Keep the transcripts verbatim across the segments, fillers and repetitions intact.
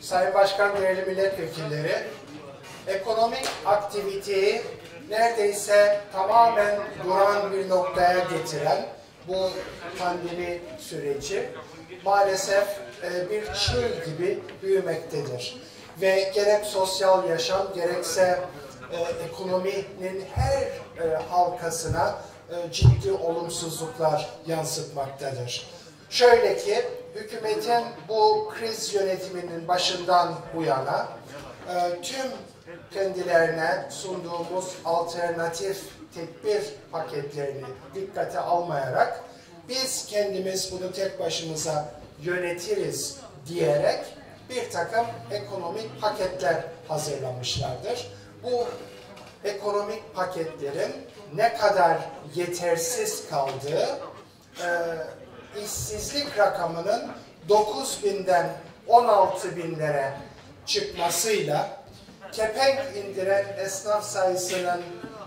Sayın Başkan, değerli milletvekilleri, ekonomik aktiviteyi neredeyse tamamen duran bir noktaya getiren bu pandemi süreci maalesef bir çığ gibi büyümektedir. Ve gerek sosyal yaşam gerekse ekonominin her halkasına ciddi olumsuzluklar yansıtmaktadır. Şöyle ki, hükümetin bu kriz yönetiminin başından bu yana e, tüm kendilerine sunduğumuz alternatif tedbir paketlerini dikkate almayarak biz kendimiz bunu tek başımıza yönetiriz diyerek bir takım ekonomik paketler hazırlamışlardır. Bu ekonomik paketlerin ne kadar yetersiz kaldığı, e, işsizlik rakamının dokuz binden on altı binlere çıkmasıyla, kepenk indiren esnaf sayısının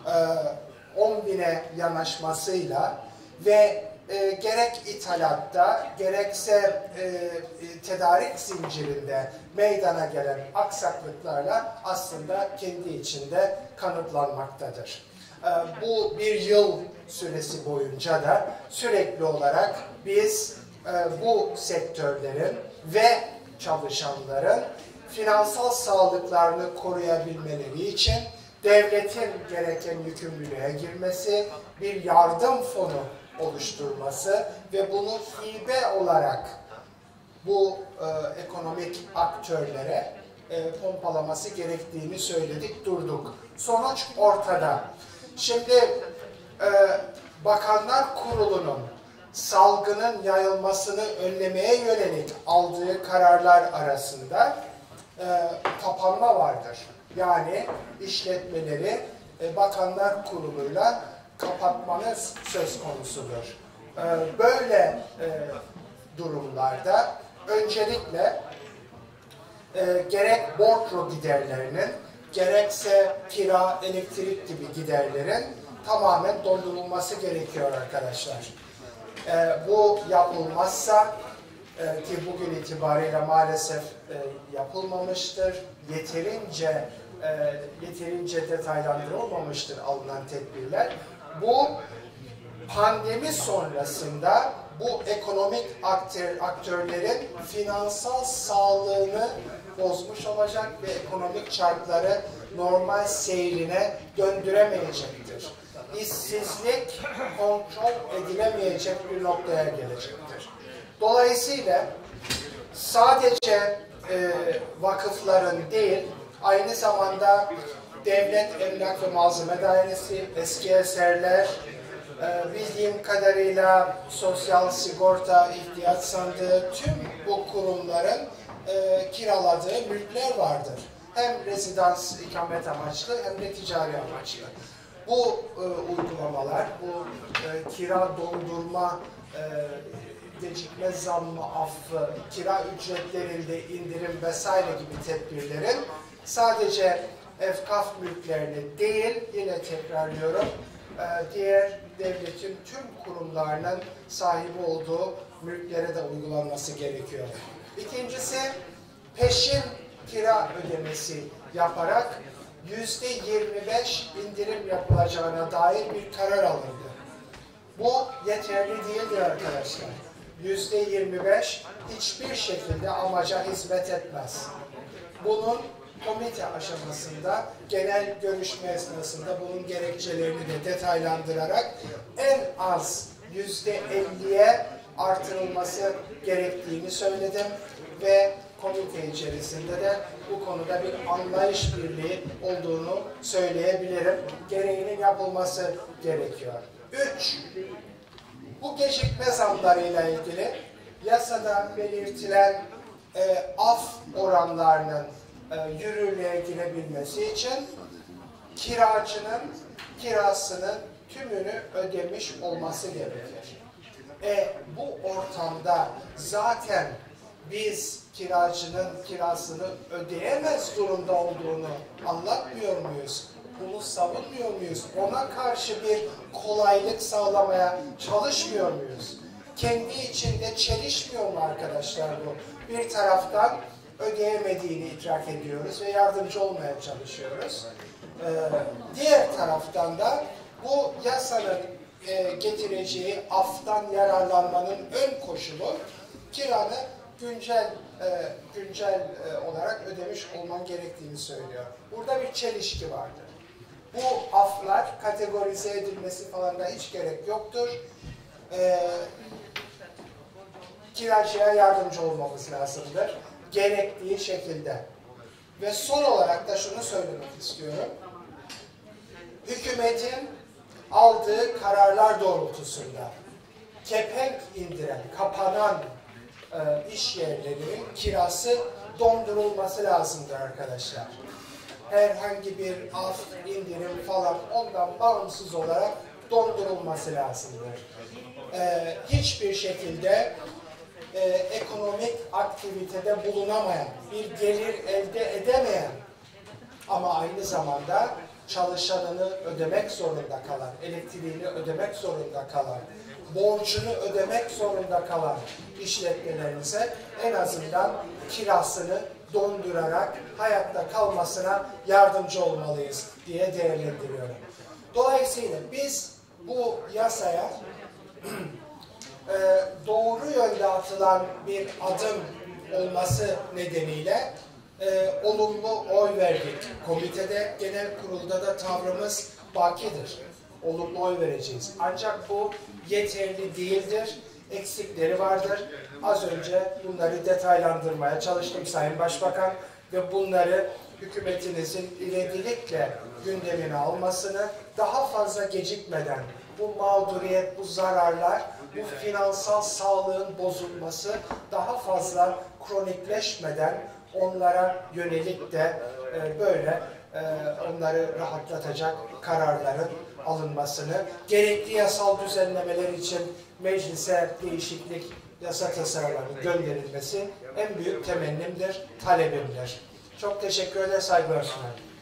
on bine yanaşmasıyla ve e, gerek ithalatta gerekse e, tedarik zincirinde meydana gelen aksaklıklarla aslında kendi içinde kanıtlanmaktadır. E, bu bir yıl süresi boyunca da sürekli olarak biz e, bu sektörlerin ve çalışanların finansal sağlıklarını koruyabilmeleri için devletin gereken yükümlülüğe girmesi, bir yardım fonu oluşturması ve bunu hibe olarak bu e, ekonomik aktörlere e, pompalaması gerektiğini söyledik, durduk. Sonuç ortada. Şimdi e, Bakanlar Kurulu'nun salgının yayılmasını önlemeye yönelik aldığı kararlar arasında e, kapanma vardır. Yani işletmeleri e, Bakanlar Kurulu'yla kapatmanız söz konusudur. E, böyle e, durumlarda öncelikle e, gerek borçlu giderlerinin gerekse kira, elektrik gibi giderlerin tamamen dondurulması gerekiyor arkadaşlar. E, bu yapılmazsa e, ki bugün itibariyle maalesef e, yapılmamıştır, yeterince e, yeterince detaylandırılmamıştır alınan tedbirler. Bu pandemi sonrasında bu ekonomik aktör, aktörlerin finansal sağlığını bozmuş olacak ve ekonomik çarkları normal seyrine döndüremeyecektir. İşsizlik kontrol edilemeyecek bir noktaya gelecektir. Dolayısıyla sadece e, vakıfların değil, aynı zamanda Devlet Emlak ve Malzeme Dairesi, eski eserler, e, bildiğim kadarıyla Sosyal Sigorta ihtiyaç sandığı, tüm bu kurumların e, kiraladığı mülkler vardır. Hem rezidans ikamet amaçlı hem de ticari amaçlı. Bu e, uygulamalar, bu e, kira dondurma, e, gecikme zammı affı, kira ücretlerinde indirim vesaire gibi tedbirlerin sadece efkaf mülklerini değil, yine tekrarlıyorum, e, diğer devletin tüm kurumlarının sahibi olduğu mülklere de uygulanması gerekiyor. İkincisi, peşin kira ödemesi yaparak yüzde yirmi beş indirim yapılacağına dair bir karar alındı. Bu yeterli değildir arkadaşlar. Yüzde yirmi beş hiçbir şekilde amaca hizmet etmez. Bunun komite aşamasında, genel görüşme esnasında bunun gerekçelerini de detaylandırarak en az yüzde elliye artırılması gerektiğini söyledim ve komite içerisinde de bu konuda bir anlayış birliği olduğunu söyleyebilirim. Gereğinin yapılması gerekiyor. Üç, bu gecikme zamlarıyla ilgili yasada belirtilen e, af oranlarının e, yürürlüğe girebilmesi için kiracının kirasının tümünü ödemiş olması gerekir. E, bu ortamda zaten biz kiracının kirasını ödeyemez durumda olduğunu anlatmıyor muyuz? Bunu savunmuyor muyuz? Ona karşı bir kolaylık sağlamaya çalışmıyor muyuz? Kendi içinde çelişmiyor mu arkadaşlar bu? Bir taraftan ödeyemediğini idrak ediyoruz ve yardımcı olmaya çalışıyoruz. Ee, diğer taraftan da bu yasanın e, getireceği aftan yararlanmanın ön koşulu kiranı güncel e, güncel e, olarak ödemiş olman gerektiğini söylüyor. Burada bir çelişki vardır. Bu aflar kategorize edilmesi falan da hiç gerek yoktur. E, kiracıya yardımcı olmamız lazımdır. Gerektiği şekilde. Ve son olarak da şunu söylemek istiyorum. Hükümetin aldığı kararlar doğrultusunda kepenk indiren, kapanan e, iş yerlerinin kirası dondurulması lazımdır arkadaşlar. Herhangi bir af, indirim falan ondan bağımsız olarak dondurulması lazımdır. E, hiçbir şekilde e, ekonomik aktivitede bulunamayan, bir gelir elde edemeyen ama aynı zamanda çalışanını ödemek zorunda kalan, elektriğini ödemek zorunda kalan, borcunu ödemek zorunda kalan işletmelerimize en azından kirasını dondurarak hayatta kalmasına yardımcı olmalıyız diye değerlendiriyorum. Dolayısıyla biz bu yasaya doğru yönde atılan bir adım olması nedeniyle e, olumlu oy verdik. Komitede, genel kurulda da tavrımız bakidir. Olumlu oy vereceğiz. Ancak bu yeterli değildir. Eksikleri vardır. Az önce bunları detaylandırmaya çalıştım Sayın Başbakan ve bunları hükümetinizin ivedilikle gündemine almasını, daha fazla gecikmeden bu mağduriyet, bu zararlar, bu finansal sağlığın bozulması daha fazla kronikleşmeden onlara yönelik de e, böyle e, onları rahatlatacak kararların alınmasını, gerekli yasal düzenlemeler için meclise değişiklik yasa tasarılarının gönderilmesi en büyük temennimdir, talebimdir. Çok teşekkür ederim, saygılar sunarım.